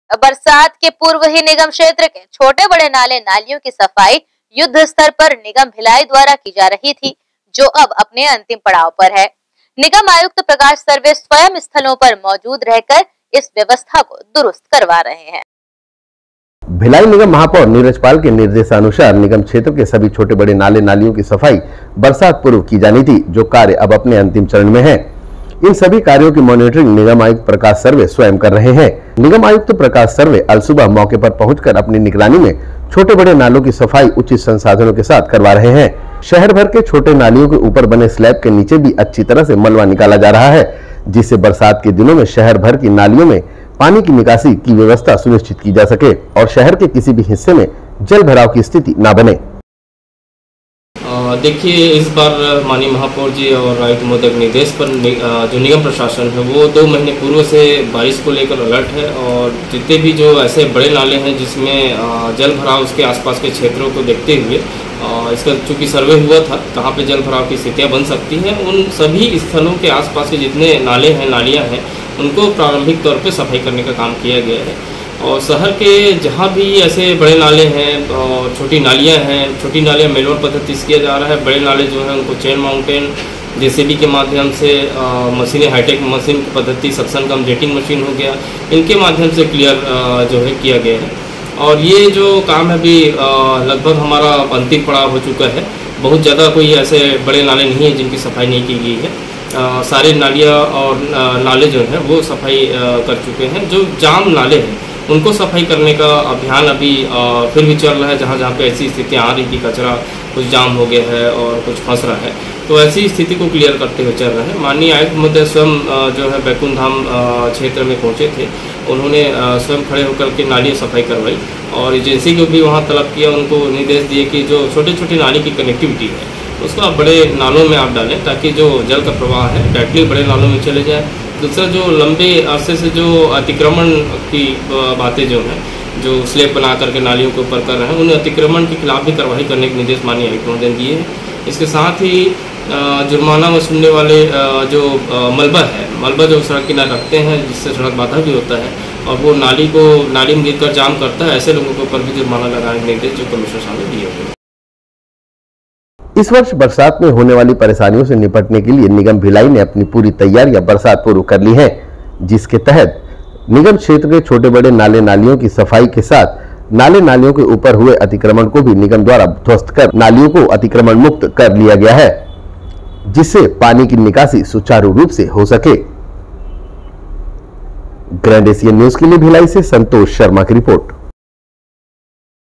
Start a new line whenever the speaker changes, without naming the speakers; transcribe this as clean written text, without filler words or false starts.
बरसात के पूर्व ही निगम क्षेत्र के छोटे बड़े नाले नालियों की सफाई युद्ध स्तर पर निगम भिलाई द्वारा की जा रही थी, जो अब अपने अंतिम पड़ाव पर है। निगम आयुक्त प्रकाश सर्वे स्वयं स्थलों पर मौजूद रहकर इस व्यवस्था को दुरुस्त करवा रहे हैं।
भिलाई निगम महापौर नीरज पाल के निर्देशानुसार निगम क्षेत्र के सभी छोटे बड़े नाले नालियों की सफाई बरसात पूर्व की जानी थी, जो कार्य अब अपने अंतिम चरण में है। इन सभी कार्यों की मॉनिटरिंग निगम आयुक्त प्रकाश सर्वे स्वयं कर रहे हैं। निगम आयुक्त प्रकाश सर्वे अल सुबह मौके पर पहुंचकर अपनी निगरानी में छोटे बड़े नालों की सफाई उचित संसाधनों के साथ करवा रहे हैं। शहर भर के छोटे नालियों के ऊपर बने स्लैब के नीचे भी अच्छी तरह से मलबा निकाला जा रहा है, जिससे बरसात के दिनों में शहर भर की नालियों में पानी की निकासी की व्यवस्था सुनिश्चित की जा सके और शहर के किसी भी हिस्से में जल भराव की स्थिति न बने।
देखिए, इस बार माननीय महापौर जी और आयुक्त महोदय के निर्देश पर जो निगम प्रशासन है वो 2 महीने पूर्व से बारिश को लेकर अलर्ट है और जितने भी जो ऐसे बड़े नाले हैं जिसमें जल भराव उसके आसपास के क्षेत्रों को देखते हुए इसका चूँकि सर्वे हुआ था कहाँ पे जल भराव की स्थितियाँ बन सकती हैं, उन सभी स्थलों के आसपास के जितने नाले हैं नालियाँ हैं उनको प्रारंभिक तौर पर सफाई करने का काम किया गया है। और शहर के जहाँ भी ऐसे बड़े नाले हैं और छोटी नालियाँ हैं, छोटी नालियाँ मैनुअल पद्धति से किया जा रहा है, बड़े नाले जो हैं उनको चेन माउंटेन जेसीबी के माध्यम से मशीनें हाईटेक मशीन की पद्धति सक्शन कम जेटिंग मशीन हो गया, इनके माध्यम से क्लियर जो है किया गया है। और ये जो काम है अभी लगभग हमारा अंतिम पड़ाव हो चुका है। बहुत ज़्यादा कोई ऐसे बड़े नाले नहीं हैं जिनकी सफाई नहीं की गई है। सारे नालियाँ और नाले जो हैं वो सफाई कर चुके हैं। जो जाम नाले हैं उनको सफाई करने का अभियान अभी फिर भी चल रहा है। जहाँ जहाँ पे ऐसी स्थितियाँ आ रही कि कचरा कुछ जाम हो गया है और कुछ फंस रहा है, तो ऐसी स्थिति को क्लियर करते हुए चल रहे हैं। माननीय आयुक्त महोदय स्वयं जो है बैकुंठ धाम क्षेत्र में पहुँचे थे, उन्होंने स्वयं खड़े होकर के नाली सफाई करवाई और एजेंसी को भी वहाँ तलब किया, उनको निर्देश दिए कि जो छोटे छोटे नाली की कनेक्टिविटी है उसको आप बड़े नालों में आप डालें ताकि जो जल का प्रवाह है डायरेक्टली बड़े नालों में चले जाए। दूसरा, जो लंबे अरसे से जो अतिक्रमण की बातें जो हैं, जो स्लैब बना करके नालियों के ऊपर कर रहे हैं, उन अतिक्रमण के खिलाफ भी कार्रवाई करने के निर्देश माननीय आयुक्त महोदय ने दिए हैं। इसके साथ ही जुर्माना वसूलने वाले जो मलबा है, मलबा जो सड़क किनारे रखते हैं जिससे सड़क बाधा भी होता है और वो नाली में गिरकर जाम करता है, ऐसे लोगों के ऊपर भी जुर्माना लगाने के निर्देश जो कमिश्नर साहब ने दिए हुए।
इस वर्ष बरसात में होने वाली परेशानियों से निपटने के लिए निगम भिलाई ने अपनी पूरी तैयारियां बरसात पूर्व कर ली हैं, जिसके तहत निगम क्षेत्र के छोटे बड़े नाले नालियों की सफाई के साथ नाले नालियों के ऊपर हुए अतिक्रमण को भी निगम द्वारा ध्वस्त कर नालियों को अतिक्रमण मुक्त कर लिया गया है, जिससे पानी की निकासी सुचारू रूप से हो सके। ग्रैंड एशियन न्यूज के लिए भिलाई से संतोष शर्मा की रिपोर्ट।